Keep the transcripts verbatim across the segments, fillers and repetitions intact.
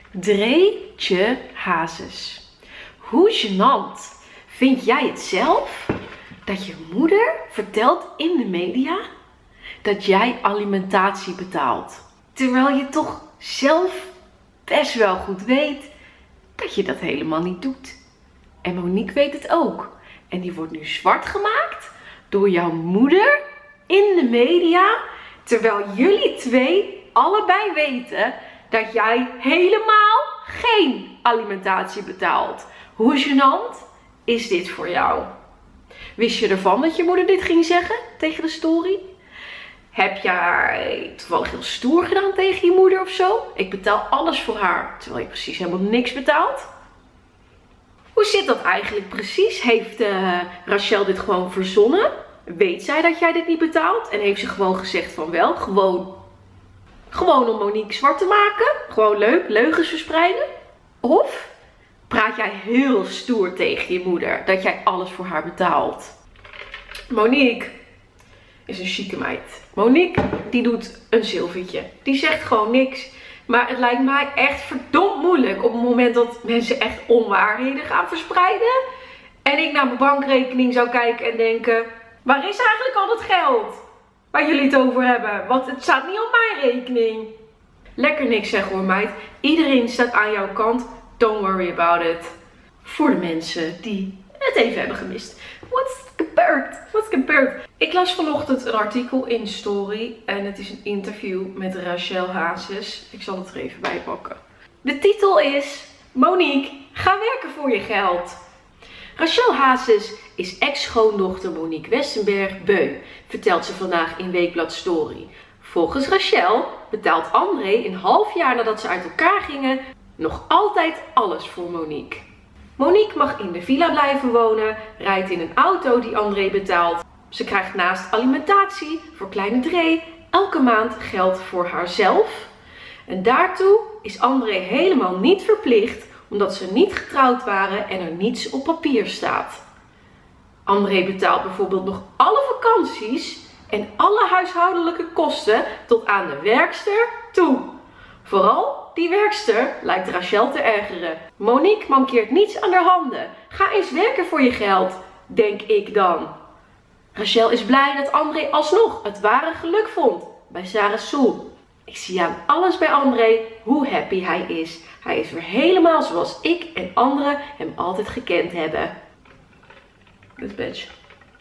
Dreetje Hazes. Hoe gênant vind jij het zelf dat je moeder vertelt in de media dat jij alimentatie betaalt? Terwijl je toch zelf best wel goed weet dat je dat helemaal niet doet. En Monique weet het ook. En die wordt nu zwart gemaakt door jouw moeder in de media. Terwijl jullie twee allebei weten dat jij helemaal geen alimentatie betaalt. Hoe gênant is dit voor jou? Wist je ervan dat je moeder dit ging zeggen tegen de story? Heb jij toevallig heel stoer gedaan tegen je moeder of zo? Ik betaal alles voor haar, terwijl je precies helemaal niks betaalt. Hoe zit dat eigenlijk precies? Heeft uh, Rachel dit gewoon verzonnen? Weet zij dat jij dit niet betaalt? En heeft ze gewoon gezegd van wel? Gewoon, gewoon om Monique zwart te maken? Gewoon leuk, leugens verspreiden? Of praat jij heel stoer tegen je moeder dat jij alles voor haar betaalt? Monique is een chique meid. Monique, die doet een zilvertje. Die zegt gewoon niks. Maar het lijkt mij echt verdomd moeilijk op het moment dat mensen echt onwaarheden gaan verspreiden. En ik naar mijn bankrekening zou kijken en denken, waar is eigenlijk al dat geld waar jullie het over hebben? Want het staat niet op mijn rekening. Lekker niks zeggen hoor meid. Iedereen staat aan jouw kant. Don't worry about it. Voor de mensen die het even hebben gemist. What's compared? What's compared? Ik las vanochtend een artikel in Story. En het is een interview met Rachel Hazes. Ik zal het er even bij pakken. De titel is Monique, ga werken voor je geld. Rachel Hazes is ex-schoondochter Monique Westenberg-Beu, vertelt ze vandaag in Weekblad Story. Volgens Rachel betaalt André een half jaar nadat ze uit elkaar gingen nog altijd alles voor Monique. Monique mag in de villa blijven wonen, rijdt in een auto die André betaalt. Ze krijgt naast alimentatie voor kleine Dree elke maand geld voor haarzelf. En daartoe is André helemaal niet verplicht, omdat ze niet getrouwd waren en er niets op papier staat. André betaalt bijvoorbeeld nog alle vakanties en alle huishoudelijke kosten tot aan de werkster toe. Vooral die werkster lijkt Rachel te ergeren. Monique mankeert niets aan haar handen. Ga eens werken voor je geld, denk ik dan. Rachel is blij dat André alsnog het ware geluk vond bij Sarah Soel. Ik zie aan alles bij André hoe happy hij is. Hij is weer helemaal zoals ik en anderen hem altijd gekend hebben. This bitch.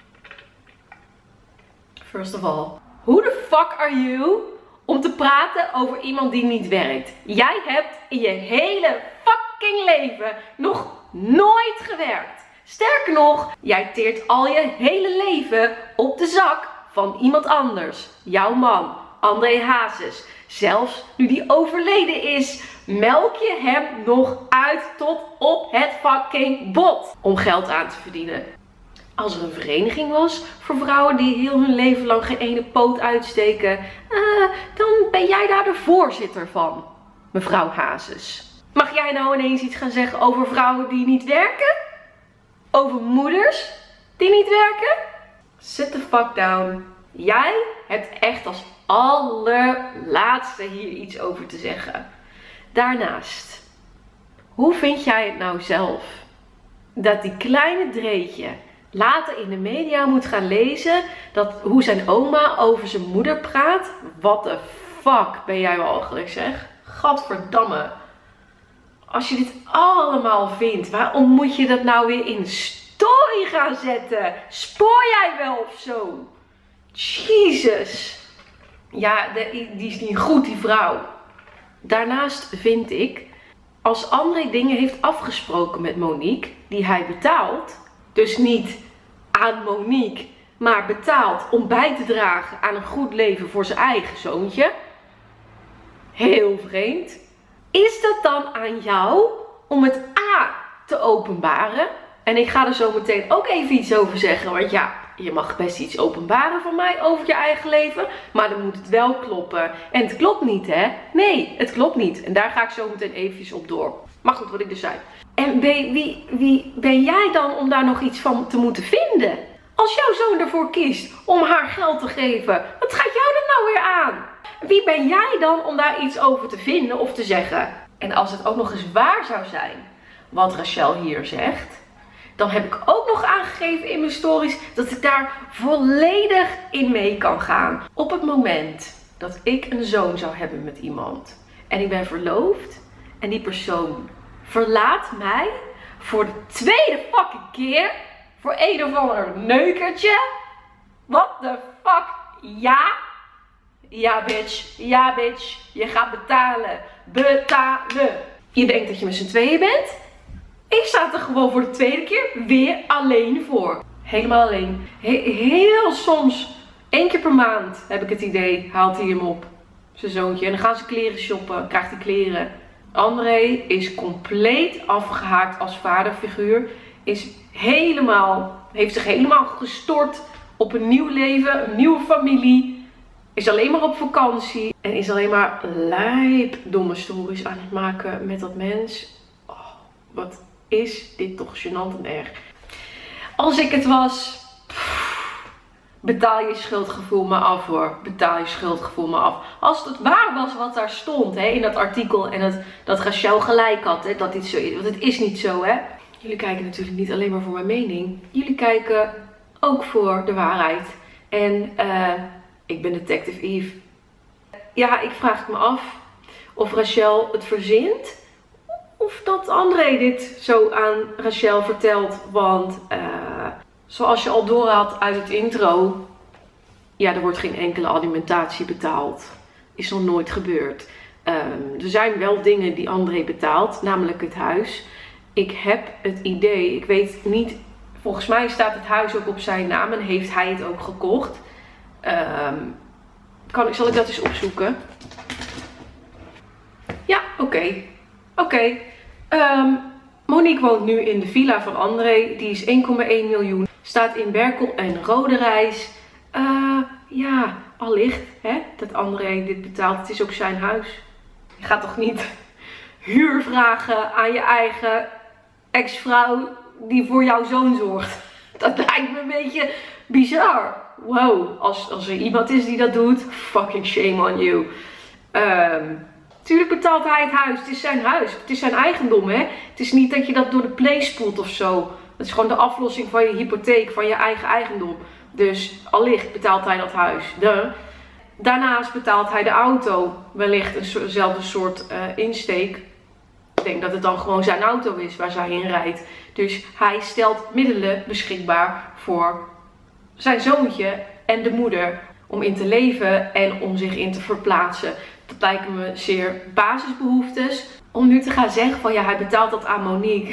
First of all, who the fuck are you om te praten over iemand die niet werkt? Jij hebt in je hele fucking leven nog nooit gewerkt. Sterker nog, jij teert al je hele leven op de zak van iemand anders. Jouw man, André Hazes. Zelfs nu die overleden is, melk je hem nog uit tot op het fucking bot om geld aan te verdienen. Als er een vereniging was voor vrouwen die heel hun leven lang geen ene poot uitsteken, uh, dan ben jij daar de voorzitter van, mevrouw Hazes. Mag jij nou ineens iets gaan zeggen over vrouwen die niet werken? Over moeders die niet werken? Sit the fuck down. Jij hebt echt als allerlaatste hier iets over te zeggen. Daarnaast, hoe vind jij het nou zelf dat die kleine Dreetje later in de media moet gaan lezen dat hoe zijn oma over zijn moeder praat? What the fuck ben jij walgelijk zeg? Gadverdamme. Als je dit allemaal vindt, waarom moet je dat nou weer in story gaan zetten? Spoor jij wel of zo? Jezus. Ja, de, die is niet goed, die vrouw. Daarnaast vind ik, als André dingen heeft afgesproken met Monique, die hij betaalt, dus niet aan Monique, maar betaalt om bij te dragen aan een goed leven voor zijn eigen zoontje. Heel vreemd. Is dat dan aan jou om het A te openbaren? En ik ga er zo meteen ook even iets over zeggen, want ja, je mag best iets openbaren van mij over je eigen leven, maar dan moet het wel kloppen. En het klopt niet, hè? Nee, het klopt niet. En daar ga ik zo meteen eventjes op door. Maar goed, wat ik dus zei. En ben, wie, wie ben jij dan om daar nog iets van te moeten vinden? Als jouw zoon ervoor kiest om haar geld te geven, wat gaat jou er nou weer aan? Wie ben jij dan om daar iets over te vinden of te zeggen? En als het ook nog eens waar zou zijn, wat Rachel hier zegt, dan heb ik ook nog aangegeven in mijn stories dat ik daar volledig in mee kan gaan. Op het moment dat ik een zoon zou hebben met iemand en ik ben verloofd en die persoon verlaat mij voor de tweede fucking keer voor een of ander neukertje. What the fuck? Ja? Ja bitch, ja bitch, je gaat betalen. Betalen. Je denkt dat je met z'n tweeën bent? Ik sta er gewoon voor de tweede keer weer alleen voor. Helemaal alleen. He heel soms, één keer per maand heb ik het idee, haalt hij hem op. Zijn zoontje. En dan gaan ze kleren shoppen, krijgt hij kleren. André is compleet afgehaakt als vaderfiguur. Is helemaal, heeft zich helemaal gestort op een nieuw leven, een nieuwe familie. Is alleen maar op vakantie. En is alleen maar lijp domme stories aan het maken met dat mens. Oh, wat is dit toch gênant en erg. Als ik het was, pff, betaal je schuldgevoel maar af hoor. Betaal je schuldgevoel maar af. Als het waar was wat daar stond hè, in dat artikel. En dat, dat Rachel gelijk had. Hè, dat dit zo is. Want het is niet zo hè. Jullie kijken natuurlijk niet alleen maar voor mijn mening. Jullie kijken ook voor de waarheid. En uh, ik ben Detective Eve. Ja, ik vraag het me af of Rachel het verzint. Of dat André dit zo aan Rachel vertelt. Want uh, zoals je al door had uit het intro. Ja, er wordt geen enkele alimentatie betaald. Is nog nooit gebeurd. Um, er zijn wel dingen die André betaalt. Namelijk het huis. Ik heb het idee. Ik weet niet. Volgens mij staat het huis ook op zijn naam. En heeft hij het ook gekocht. Um, kan, zal ik dat eens opzoeken? Ja, oké. Okay. Oké. Okay. Um, Monique woont nu in de villa van André. Die is één komma één miljoen. Staat in Berkel en Roderijs. Uh, ja, allicht hè, dat André dit betaalt. Het is ook zijn huis. Je gaat toch niet huur vragen aan je eigen ex-vrouw die voor jouw zoon zorgt. Dat lijkt me een beetje bizar. Wow, als, als er iemand is die dat doet, fucking shame on you. Um, Tuurlijk betaalt hij het huis. Het is zijn huis. Het is zijn eigendom, hè. Het is niet dat je dat door de play spoelt of zo. Het is gewoon de aflossing van je hypotheek, van je eigen eigendom. Dus allicht betaalt hij dat huis. De. Daarnaast betaalt hij de auto. Wellicht eenzelfde soort uh, insteek. Ik denk dat het dan gewoon zijn auto is waar zij in rijdt. Dus hij stelt middelen beschikbaar voor zijn zoontje en de moeder. Om in te leven en om zich in te verplaatsen. Dat lijken me zeer basisbehoeftes. Om nu te gaan zeggen van ja, hij betaalt dat aan Monique.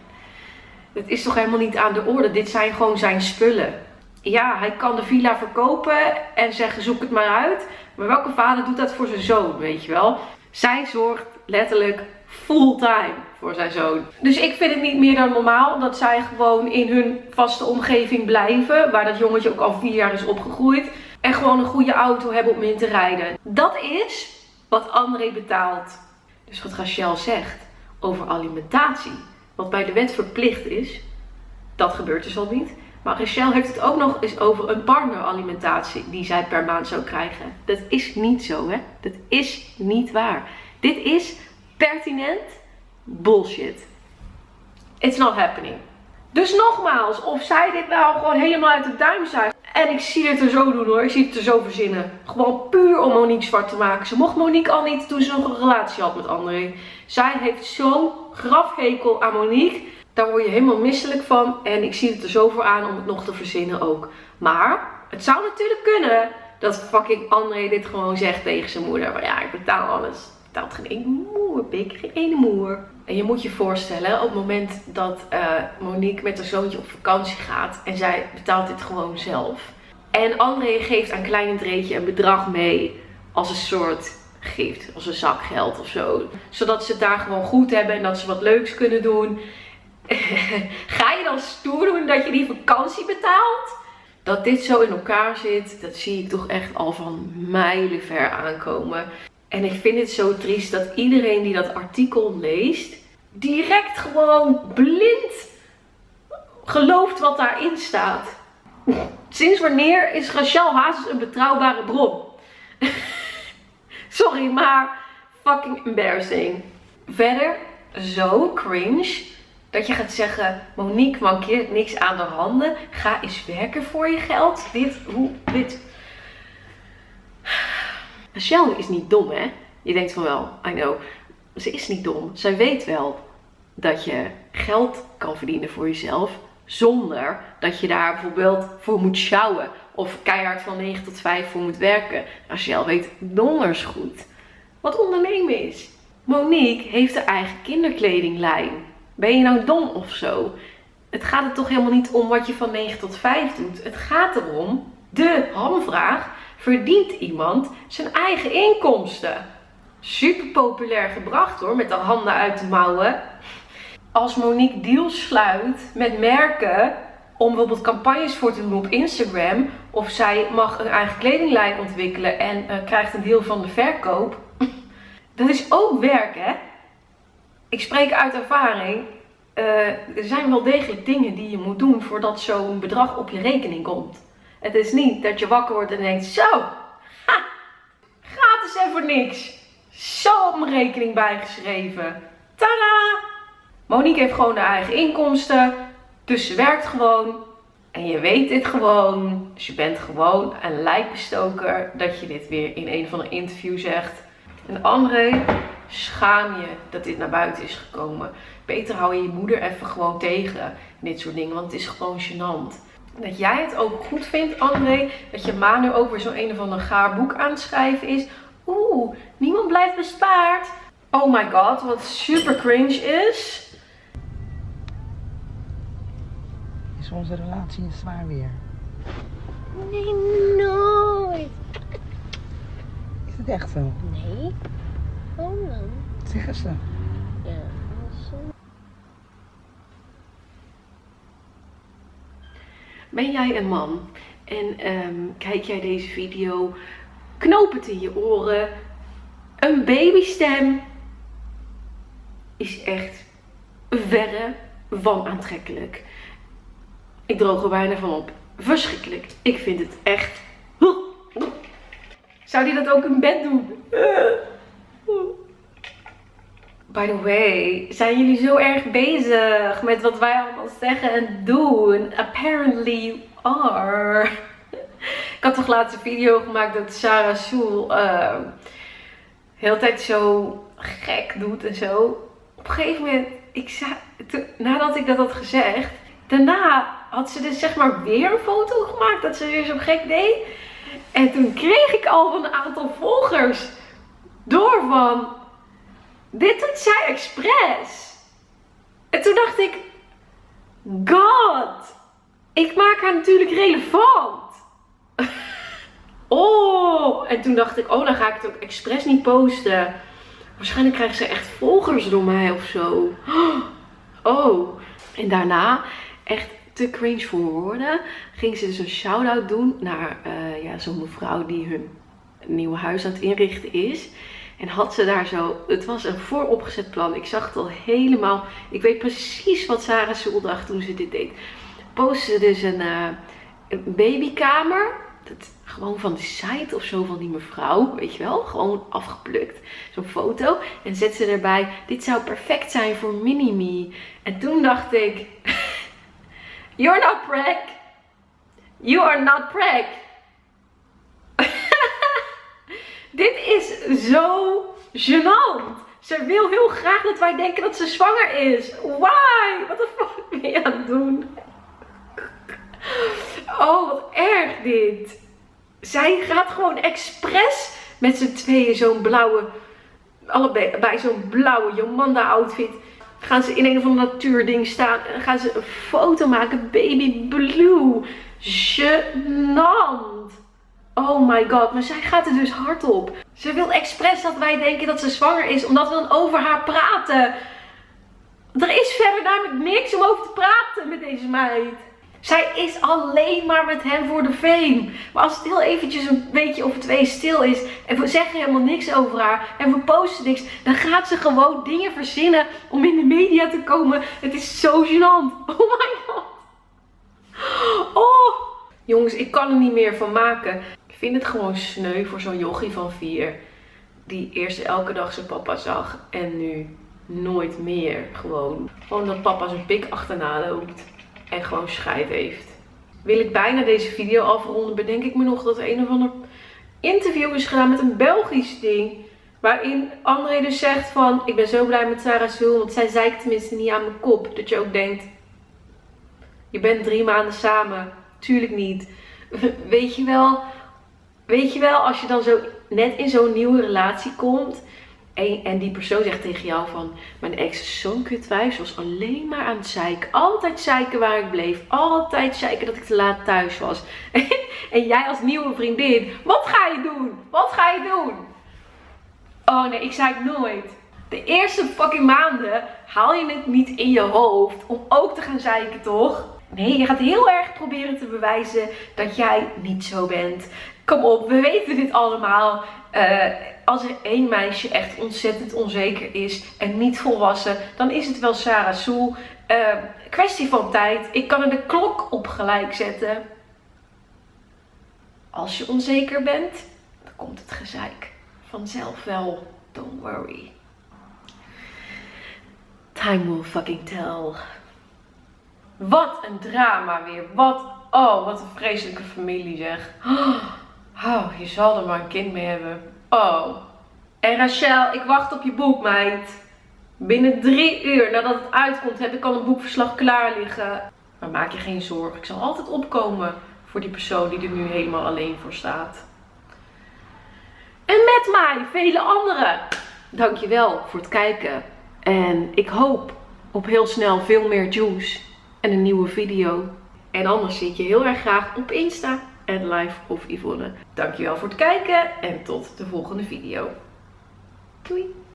Het is toch helemaal niet aan de orde. Dit zijn gewoon zijn spullen. Ja, hij kan de villa verkopen en zeggen zoek het maar uit. Maar welke vader doet dat voor zijn zoon, weet je wel? Zij zorgt letterlijk fulltime voor zijn zoon. Dus ik vind het niet meer dan normaal dat zij gewoon in hun vaste omgeving blijven. Waar dat jongetje ook al vier jaar is opgegroeid. En gewoon een goede auto hebben om in te rijden. Dat is wat André betaalt. Dus wat Rachel zegt over alimentatie. Wat bij de wet verplicht is. Dat gebeurt dus al niet. Maar Rachel heeft het ook nog eens over een partneralimentatie die zij per maand zou krijgen. Dat is niet zo hè. Dat is niet waar. Dit is pertinent bullshit. It's not happening. Dus nogmaals, of zij dit nou gewoon helemaal uit de duim zuigt. En ik zie het er zo doen hoor. Ik zie het er zo verzinnen. Gewoon puur om Monique zwart te maken. Ze mocht Monique al niet toen ze nog een relatie had met André. Zij heeft zo'n grafhekel aan Monique. Daar word je helemaal misselijk van. En ik zie het er zo voor aan om het nog te verzinnen ook. Maar het zou natuurlijk kunnen dat fucking André dit gewoon zegt tegen zijn moeder. Maar ja, ik betaal alles. Ik betaal geen ene moer, pik. Geen ene moer. En je moet je voorstellen, op het moment dat uh, Monique met haar zoontje op vakantie gaat. En zij betaalt dit gewoon zelf. En André geeft aan Kleine Dreetje een bedrag mee als een soort gift. Als een zak geld of zo. Zodat ze het daar gewoon goed hebben en dat ze wat leuks kunnen doen. Ga je dan stoer doen dat je die vakantie betaalt? Dat dit zo in elkaar zit, dat zie ik toch echt al van mijlenver aankomen. En ik vind het zo triest dat iedereen die dat artikel leest, direct gewoon blind gelooft wat daarin staat. Sinds wanneer is Rachel Hazes een betrouwbare bron? Sorry, maar fucking embarrassing. Verder, zo cringe dat je gaat zeggen, Monique, mankeert niks aan de handen. Ga eens werken voor je geld. Dit, hoe, dit. Michelle is niet dom, hè? Je denkt van wel, I know. Ze is niet dom. Zij weet wel dat je geld kan verdienen voor jezelf. Zonder dat je daar bijvoorbeeld voor moet sjouwen. Of keihard van negen tot vijf voor moet werken. Michelle weet donders goed wat ondernemen is. Monique heeft haar eigen kinderkledinglijn. Ben je nou dom of zo? Het gaat er toch helemaal niet om wat je van negen tot vijf doet. Het gaat erom, de hamvraag, verdient iemand zijn eigen inkomsten? Super populair gebracht hoor, met de handen uit de mouwen. Als Monique deals sluit met merken om bijvoorbeeld campagnes voor te doen op Instagram. Of zij mag een eigen kledinglijn ontwikkelen en uh, krijgt een deel van de verkoop. Dat is ook werk, hè? Ik spreek uit ervaring. Uh, er zijn wel degelijk dingen die je moet doen voordat zo'n bedrag op je rekening komt. Het is niet dat je wakker wordt en denkt, zo, ha, gratis en voor niks. Zo op mijn rekening bijgeschreven. Tada! Monique heeft gewoon haar eigen inkomsten. Dus ze werkt gewoon. En je weet dit gewoon. Dus je bent gewoon een lijkbestoker dat je dit weer in een van de interviews zegt. En André, schaam je dat dit naar buiten is gekomen. Beter hou je je moeder even gewoon tegen dit soort dingen. Want het is gewoon gênant. Dat jij het ook goed vindt, André. Dat je ma nu ook weer zo'n een of ander gaar boek aan het schrijven is. Oeh, niemand blijft bespaard. Oh my god, wat super cringe is. Is onze relatie in zwaar weer? Nee, nooit. Is het echt zo? Nee. Waarom dan? Zeggen ze. Ja, zo. Ben jij een man en um, kijk jij deze video, knoop het in je oren. Een babystem is echt verre van aantrekkelijk. Ik droog er bijna van op. Verschrikkelijk. Ik vind het echt. Zou die dat ook in bed doen? By the way, zijn jullie zo erg bezig met wat wij allemaal zeggen en doen? Apparently you are. Ik had toch laatst een video gemaakt dat Sarah Soel uh, de hele tijd zo gek doet en zo. Op een gegeven moment, ik zei, toen, nadat ik dat had gezegd, daarna had ze dus zeg maar weer een foto gemaakt dat ze weer zo gek deed. En toen kreeg ik al van een aantal volgers door van, dit doet zij expres. En toen dacht ik, god, ik maak haar natuurlijk relevant. Oh, en toen dacht ik, oh, dan ga ik het ook expres niet posten. Waarschijnlijk krijgen ze echt volgers door mij of zo. Oh, en daarna, echt te cringe voor woorden, ging ze dus een shout-out doen naar uh, ja, zo'n mevrouw die hun nieuwe huis aan het inrichten is. En had ze daar zo, het was een vooropgezet plan. Ik zag het al helemaal, ik weet precies wat Sarah Soel dacht toen ze dit deed. Postte ze dus een, uh, een babykamer. Dat, gewoon van de site of zo van die mevrouw, weet je wel. Gewoon afgeplukt. Zo'n foto. En zet ze erbij, dit zou perfect zijn voor Mini-Me. En toen dacht ik, you're not preg. You are not preg. Dit is zo gênant. Ze wil heel graag dat wij denken dat ze zwanger is. Why? Wat de fuck ben je aan het doen? Oh, wat erg dit. Zij gaat gewoon expres met z'n tweeën zo'n blauwe, allebei zo'n blauwe Jomanda outfit. Gaan ze in een of ander natuurding staan en gaan ze een foto maken. Baby blue. Gênant. Oh my god, maar zij gaat er dus hard op. Ze wil expres dat wij denken dat ze zwanger is, omdat we dan over haar praten. Er is verder namelijk niks om over te praten met deze meid. Zij is alleen maar met hem voor de fame. Maar als het heel eventjes een weekje of twee stil is en we zeggen helemaal niks over haar en we posten niks, dan gaat ze gewoon dingen verzinnen om in de media te komen. Het is zo gênant. Oh my god. Oh. Jongens, ik kan er niet meer van maken. Ik vind het gewoon sneu voor zo'n jochie van vier. Die eerst elke dag zijn papa zag. En nu nooit meer. Gewoon. Gewoon dat papa zijn pik achterna loopt. En gewoon scheid heeft. Wil ik bijna deze video afronden, bedenk ik me nog dat er een of ander interview is gedaan met een Belgisch ding. Waarin André dus zegt van, ik ben zo blij met Sarah Zoel, want zij zeikt tenminste niet aan mijn kop. Dat je ook denkt, je bent drie maanden samen. Tuurlijk niet. Weet je wel, weet je wel, als je dan zo net in zo'n nieuwe relatie komt. En, en die persoon zegt tegen jou van, mijn ex is zo'n kutwijf. Ze was alleen maar aan het zeiken. Altijd zeiken waar ik bleef. Altijd zeiken dat ik te laat thuis was. En jij als nieuwe vriendin, wat ga je doen? Wat ga je doen? Oh nee, ik zeik nooit. De eerste fucking maanden haal je het niet in je hoofd om ook te gaan zeiken, toch? Nee, je gaat heel erg proberen te bewijzen dat jij niet zo bent. Kom op, we weten dit allemaal. Uh, als er één meisje echt ontzettend onzeker is en niet volwassen, dan is het wel Sarah Zoel. Uh, kwestie van tijd. Ik kan er de klok op gelijk zetten. Als je onzeker bent, dan komt het gezeik vanzelf wel. Don't worry. Time will fucking tell. Wat een drama weer. Wat, oh, wat een vreselijke familie zeg. Oh, je zal er maar een kind mee hebben. Oh. En Rachel, ik wacht op je boek, meid. Binnen drie uur nadat het uitkomt heb ik al een boekverslag klaar liggen. Maar maak je geen zorgen. Ik zal altijd opkomen voor die persoon die er nu helemaal alleen voor staat. En met mij, vele anderen. Dankjewel voor het kijken. En ik hoop op heel snel veel meer juice en een nieuwe video. En anders zie ik je heel erg graag op Insta en live of Yvonne. Dankjewel voor het kijken en tot de volgende video. Doei!